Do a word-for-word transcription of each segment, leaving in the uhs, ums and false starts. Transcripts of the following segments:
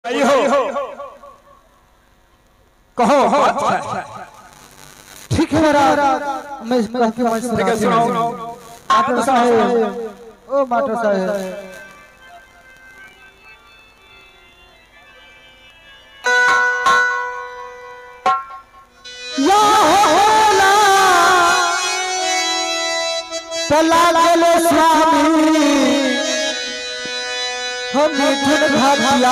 कहो ठीक है मैं कह के मैं सुनाऊं। मास्टर साहब ओ मास्टर साहब या होला चला गेलो स्वामी हम मिठुन भाटिया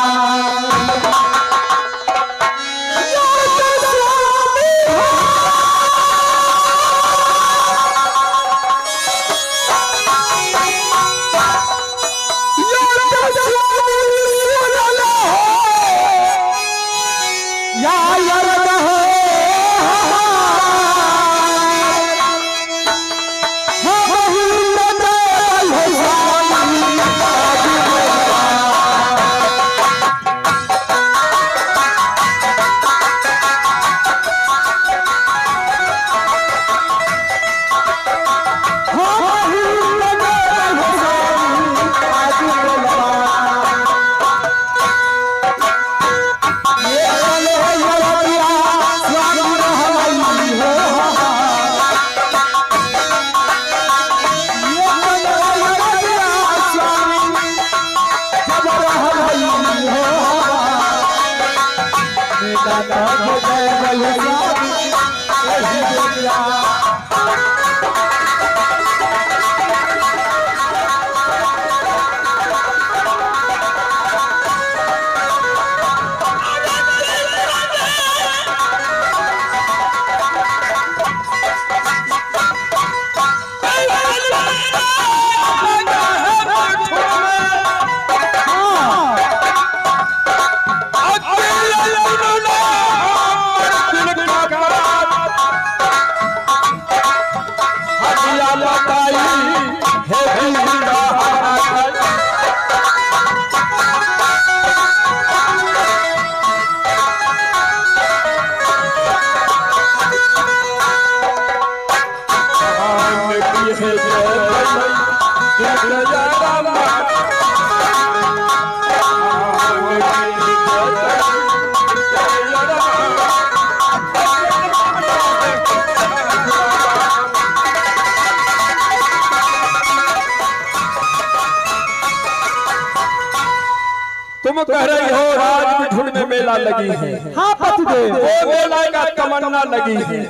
तुम कह रही हो राज मिठुन में मेला लगी है। हाँ पतिदेव वो मेला का तमन्ना लगी है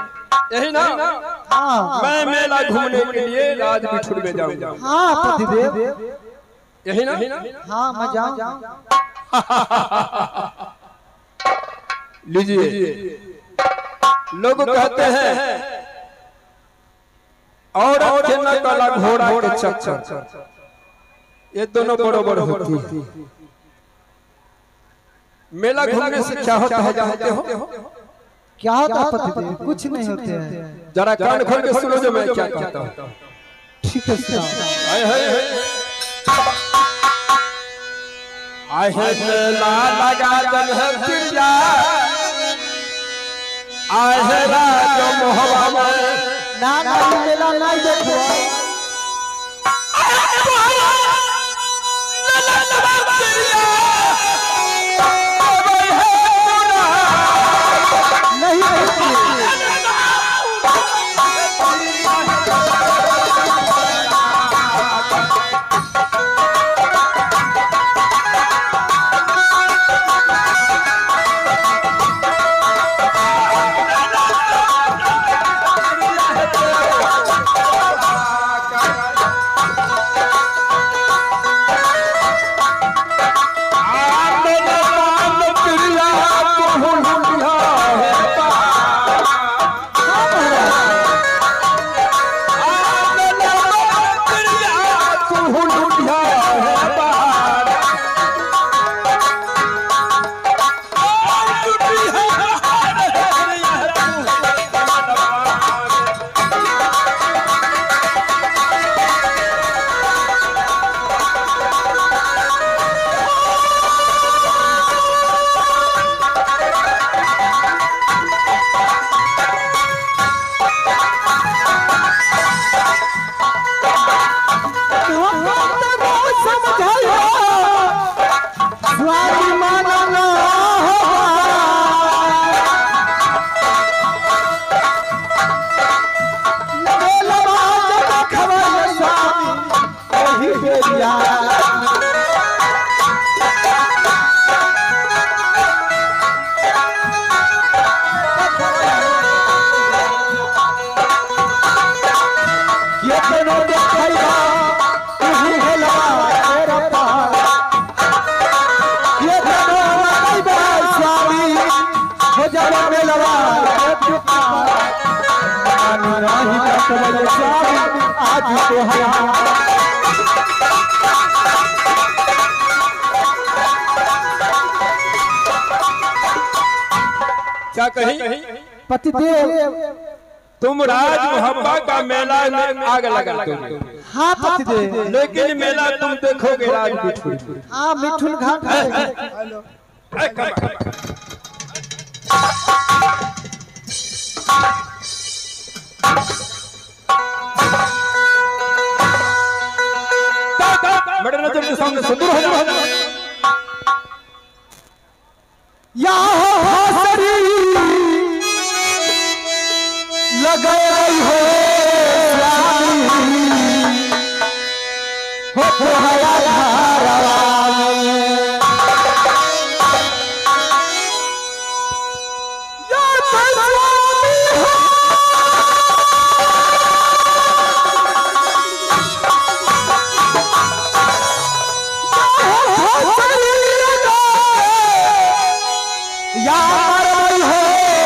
यही ना। हाँ मैं मेला घूमने के लिए राज मिठुन में जाऊंगा। हाँ पतिदेव यही ना। हाँ मैं जाऊं। लीजिए लोग कहते हैं और न काला घोड़ा के चक्कर ये दोनों बरोबर होती है। मेला घूमने से क्या होता है जानते हो? क्या होता है पतिदेव? कुछ नहीं होते हैं। जरा कान खोल के सुनो जो मैं क्या कहता हूँ। ठीक है आए हाय आए मेला लगा जब है प्रिया आए है राज मोहब्बत में ना ना मेला नहीं देखो स्वामी माना ना मेलवा जब खबर स्वामी वही बेरिया ये दोनों देखैया तुही हेलवा तेरा पार ये दोनों देखैया स्वामी हो जावा मेलवा तेरा पार मानी नाही कटवल स्वामी आज तोहरा क्या कही पतिदेव तुम राज मोहब्बा का मेला में आग लगा दोगे। हाँ पतिदेव लेकिन मेला तुम देखोगे राज मिठुन। हाँ मिठुन घाट है ऐ, कम, कम। मेरे नजर के सामने से दूर हो जाओ। या हसरी लगे हो स्वामी हो तो हया धारवा या स्वामी हो हसरी लगे या मरई हो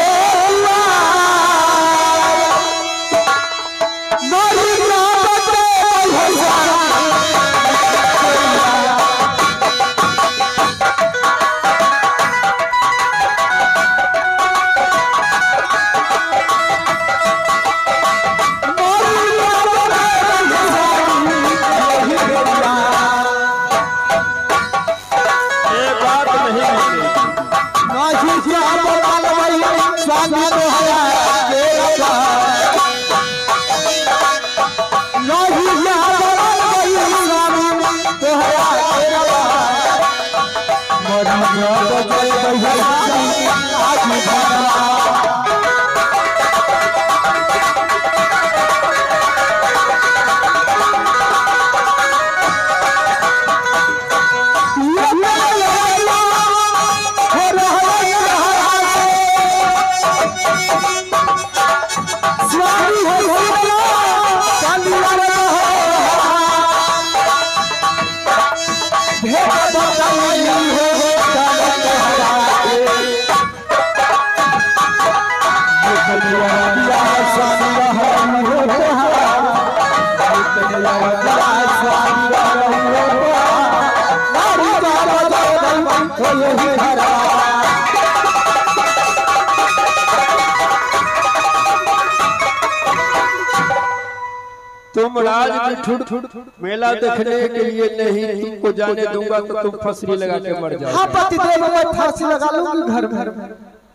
तुम राज मिठुन मेला देखने के लिए नहीं तुमको जाने दूंगा तो तुम फंसरी लगा के मर जाओगे। हाँ पतिदेव मैं फांसी लगा लूंगी घर घर में।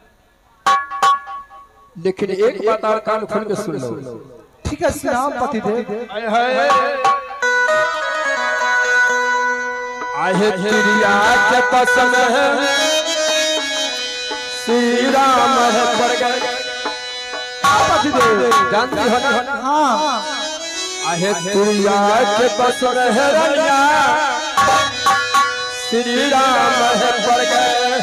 लेकिन एक बात और कान खोल के सुन लो। ठीक है श्रीराम पतिदेव। आहे तिरिया के पसंद है श्री राम है पर गए पतिदेव जानती हो ना। हाँ आहे तिरिया के पसंद है रनिया श्री राम है पर गए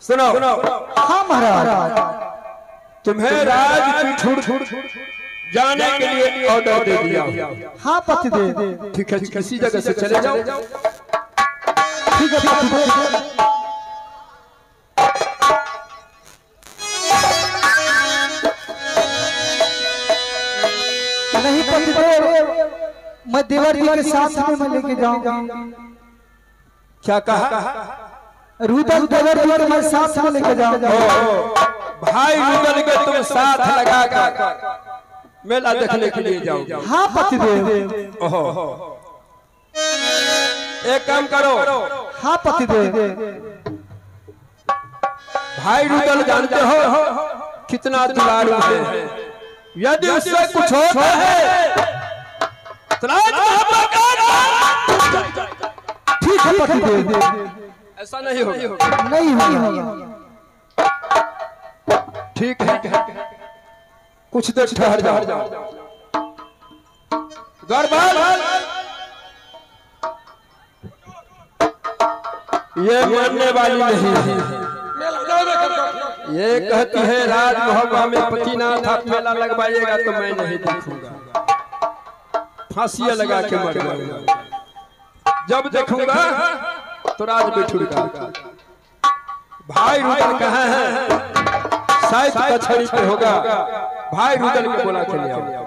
सुनो हाँ महाराज। तुम्हें राजपीठ जाने के लिए ऑर्डर दे दिया। हाँ पतिदेव। ठीक है, किसी जगह से चले जाओ। ठीक है पतिदेव। नहीं पतिदेव, मैं देवर जी के साथ में मैं लेके जाऊंगा। क्या कहा? रुदल देवर जी के मैं साथ में लेके जाऊंगा। भाई रुदल के तुम साथ लगा कर मेला देखने के लिए जाओ। हाँ पतिदेव। एक काम करो। हाँ पतिदेव। भाई रुदल जानते हो कितना दुलारू है, यदि उससे कुछ होता है तो ठीक है पतिदेव। ऐसा नहीं होगा। नहीं होगा। ठीक है, कुछ देर ठहर जाओ। गरबाल ये मानने वाली नहीं है। ये कहती है राज मोहब्बा में पतिनाथ आप मेला लगवाइएगा तो मैं नहीं देखूंगा, फांसी लगा के मर जाऊंगा। जब देखूंगा तो राज बिठूंगा। भाई रुदल कहाँ है? शायद कचहरी पे होगा। भाई रुदल को बोला के ले आओ।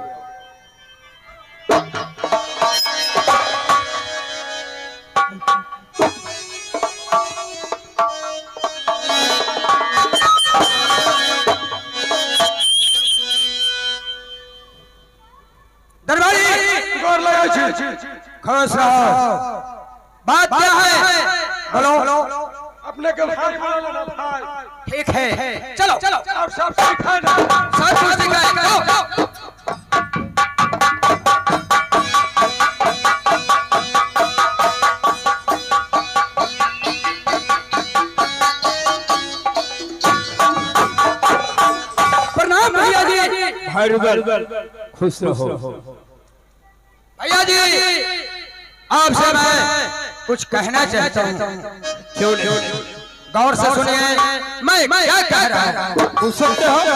दरबारी गौर लगाओ। खुश रहो। बात क्या है? बोलो। अपने के भाई बोलो भाई। ठीक है, चलो चलो और सब सिखाए ना, सब कुछ सिखाए। चलो प्रणाम भैया जी। भाई रुदल खुश रहो। भैया जी आपसे मैं कुछ कहना चाहता हूँ। क्यों नहीं? गौर से सुनिए मैं क्या कह रहा हूँ। पूछ सकते हो।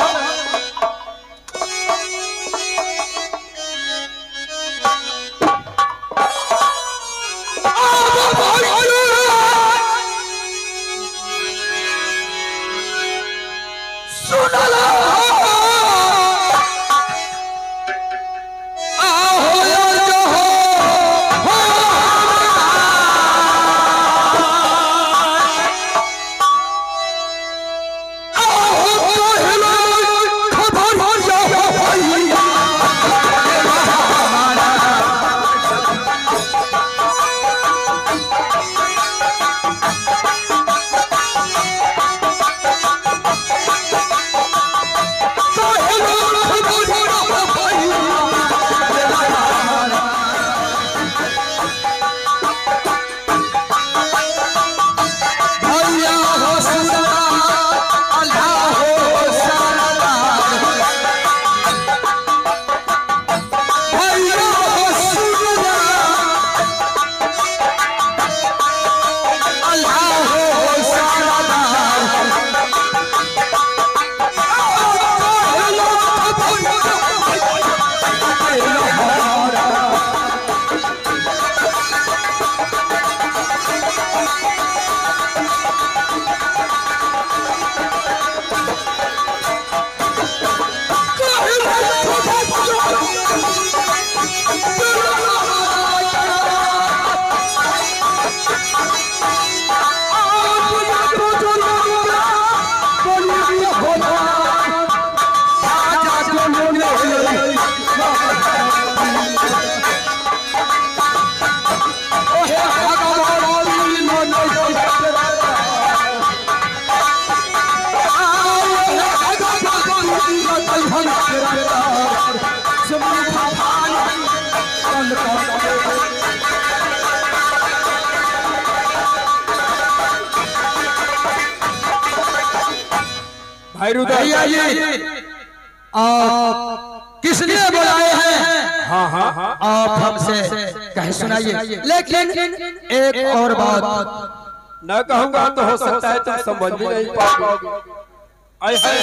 भाई रुदल आप किसने बुलाए हैं? हाँ हाँ हाँ आप हमसे कह सुनाइए। लेकिन एक और बात न कहूंगा तो हो सकता है तुम समझ भी नहीं पाओगे। आय हाय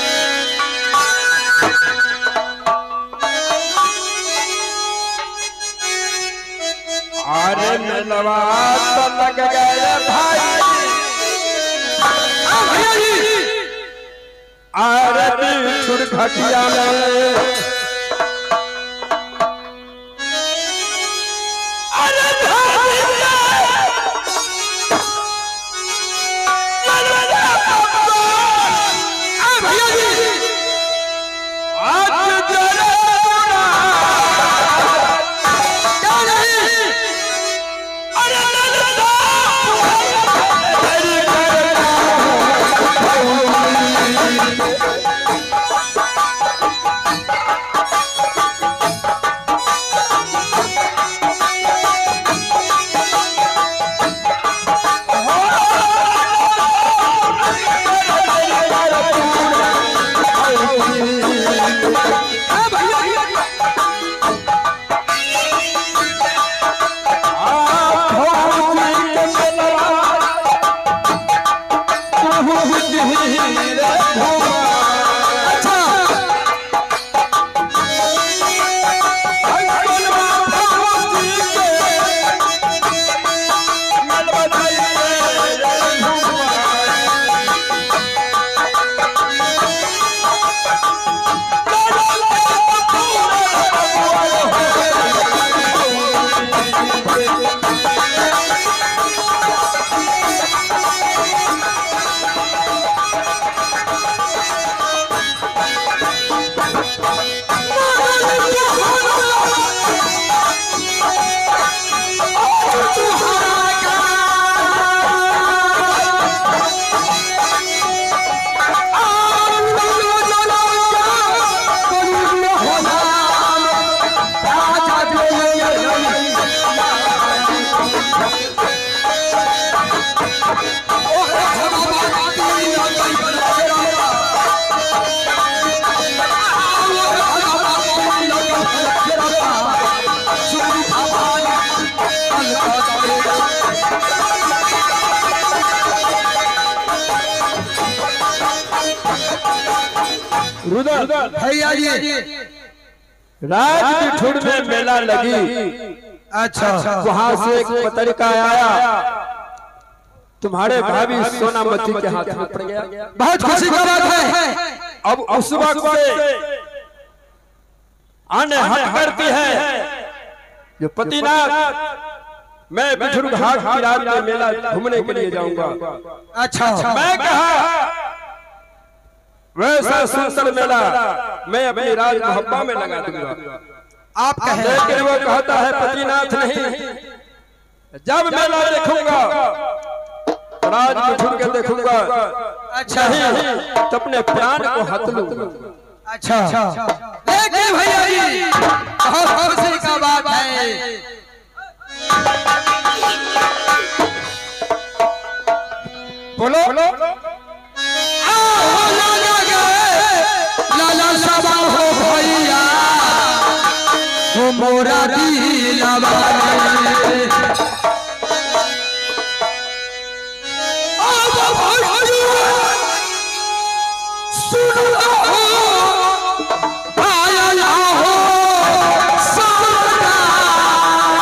अरे मिलवा तो लग गए भाई अरे छुड़ खटिया में भैया जी राज बिठुर में मेला लगी। अच्छा वहां से एक पत्रिका आया तुम्हारे भाभी सोनामती के हाथ में पड़ गया। बहुत खुशी का बात है। अब उस वक्त से आने हट करती है जो पतिनाथ मैं बिठुर घाट की रात में मेला घूमने के लिए जाऊंगा। अच्छा मैं कहा वैसा सुंदर मेला मैं अपनी राज मोहब्बा में लगा दूंगा। आप कहें लेकिन वो कहता है पतिनाथ नहीं, जब मेला देखूंगा राज बिठुर के देखूंगा। अच्छा नहीं तो अपने प्राण को हथ लूंगा। अच्छा देखिए भैया जी बहुत खुशी का बात है। बोलो लाला सबा हो भैया वो मोरा दिला सुनो आया हो सारा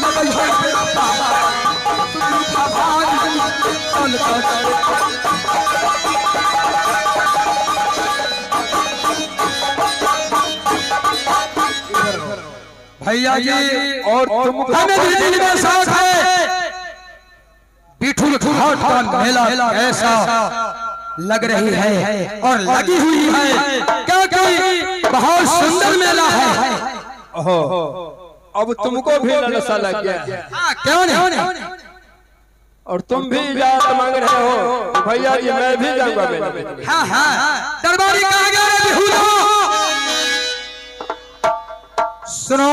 भैया जी और तुम हमें भी दिल में साथ है बिठुर घाट का मेला कैसा लग रही है और लगी हुई है क्योंकि बहुत सुंदर मेला है। ओहो, अब तुमको भी लालसा लग गया। हाँ, क्यों नहीं? और तुम भी इजाजत मांग रहे हो भैया जी मैं भी जाऊंगा मेला में। हाँ हाँ दरबारी कहा गया बिहुला सुनो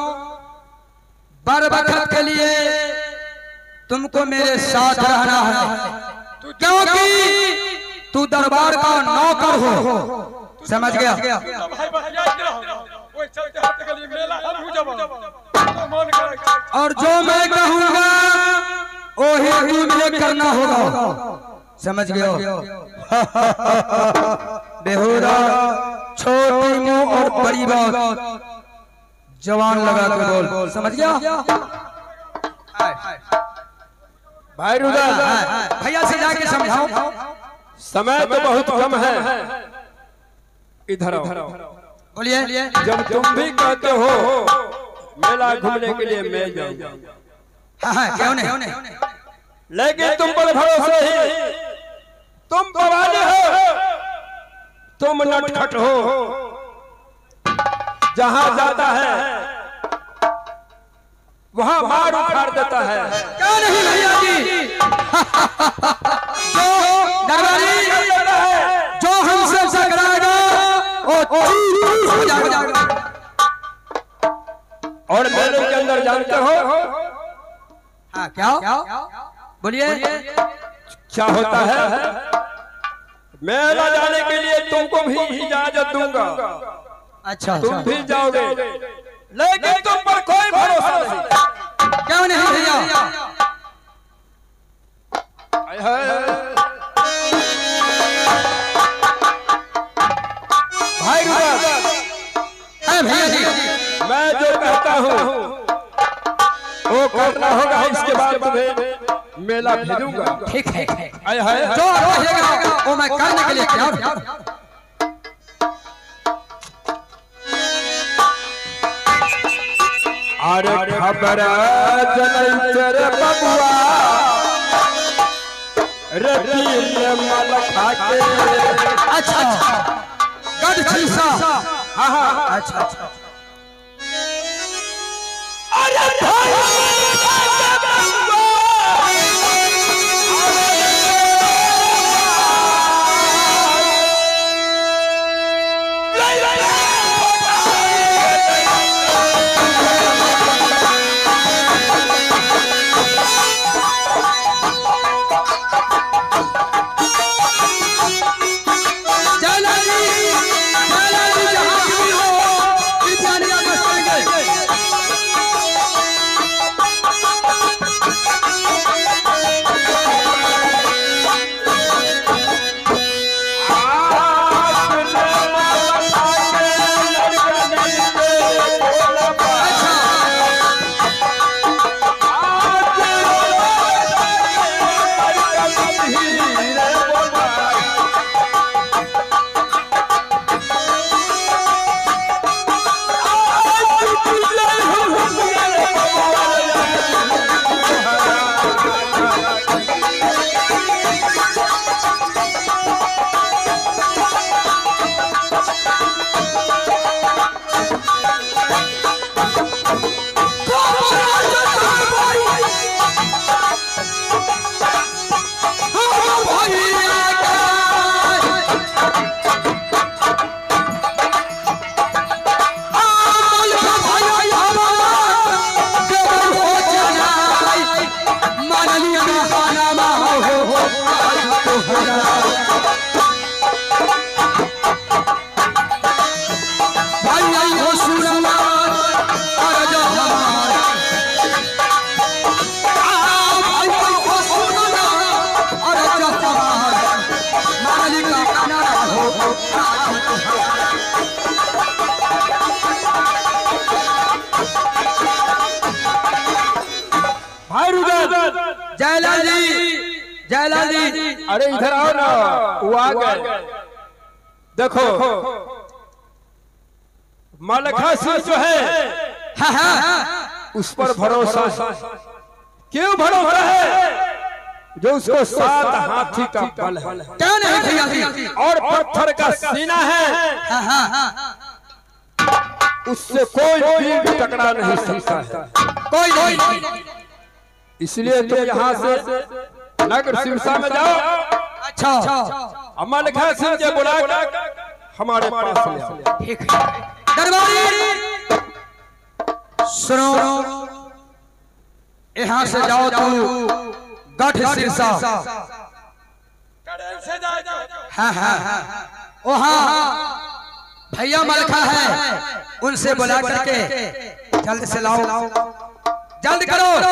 बार वक्त के लिए तुमको मेरे साथ रहना है क्योंकि तू दरबार का नौकर हो समझ गया। भाई भैया क्या हो वो चलते हफ्ते के लिए मेला हम हो जाओ मन करे और जो मैं कहूंगा वही तुम्हें करना होगा समझ गए बेहुदा छोटी मुंह और बड़ी बात जवान लगा के बोल समझ गया। भाई रुदा भैया से जाके समझाओ समय तो बहुत कम है इधर बोलिए। जब तुम भी कहते हो मेला घूमने के लिए मैं जाऊंगा हाँ हाँ क्यों नहीं लेकिन तुम पर भरोसा ही तुम बवाले हो तुम नटखट हो जहां जाता है वहां मार उखाड़ देता है। क्या नहीं भैया जी जो दरबारी जो हमसे टकराएगा वो हो जाएगा। और मेले के अंदर जानते हो हाँ क्या बोलिए क्या होता है मेला जाने के लिए तुमको भी इजाजत दूंगा अच्छा तुम भी जाओगे लेकिन तुम पर कोई भरोसा नहीं। क्यों नहीं भैया हाय हाय भाई रुदा है भैया जी मैं जो कहता हूँ वो करना होगा इसके बाद तुम्हें मेला भेजूंगा। ठीक है हाय हाय जो कहेगा वो मैं करने के लिए तैयार हूं। अरे खबर जनचर बबुआ रती मल खाके अच्छा गढ़ छिलसा हाँ हाँ अच्छा अच्छा अरे जयलाल जी, जयलाल जी, अरे इधर आओ ना, वो आ गए। देखो मलखा सिंह जो है, हाँ हाँ, उस पर भरोसा क्यों भरोसा है? जो उसको सात हाथी का बल है, क्या नहीं भैया जी, और पत्थर का सीना है, हाँ हाँ, उससे कोई वीर भी टकरा नहीं सकता है, कोई नहीं। इसलिए तुम यहाँ से नगर सिरसा में जाओ। अच्छा, मलखा सिंह के बुला हमारे पास ले आओ। ठीक है दरबारी, सुनो, यहाँ से जाओ तो गढ़ सिरसा, कड़े से जाएगा। हाँ हाँ, वहाँ भैया मलखा है, उनसे बुला करके जल्द से लाओ, जल्द करो।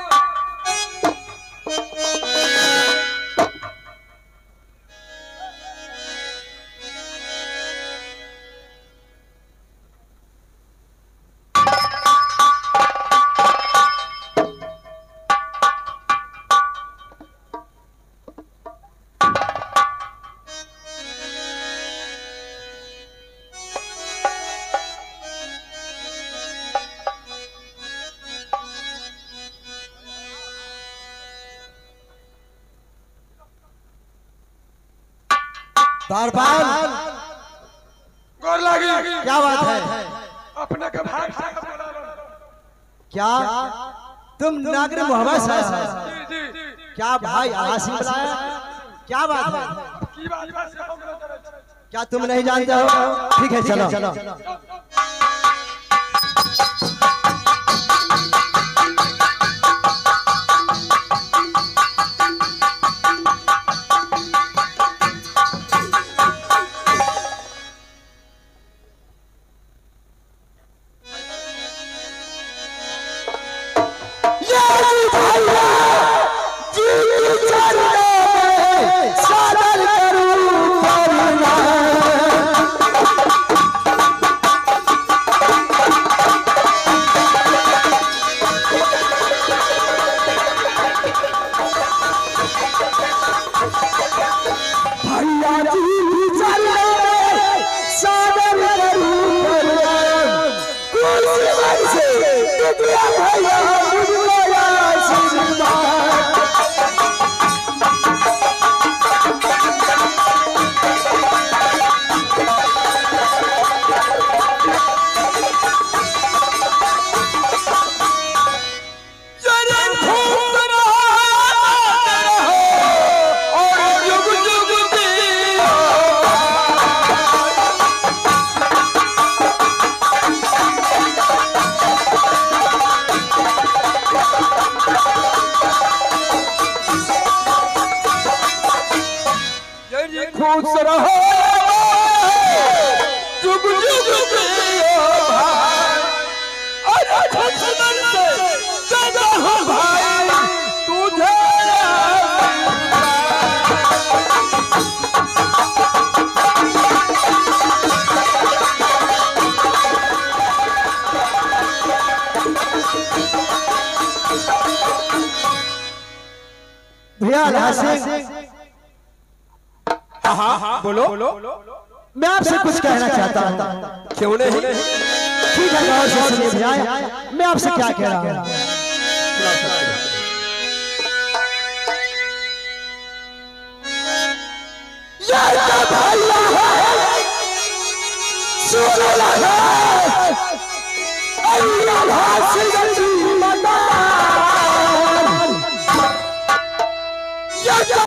दरबार गोर लगी। क्या बात है? अपने के भाई साहब बुला लो। क्या तुम नागर मोहम्मद साहब? जी जी क्या भाई आसिम बुलाया? क्या बात है? की बात बस हम लोग करे छी। क्या तुम नहीं जानते हो? ठीक है चलो चलो। खुश रहो जुग जुग जियो भाई, अरे दुश्मन से ज्यादा हो भाई तुझे। भैया हासिम, हाँ हाँ बोलो बोलो, मैं आपसे कुछ कहना चाहता हूँ। क्यों नहीं? ठीक है गौर से सुनिए भैया, मैं आपसे क्या कह रहा हूँ। सुनो लगा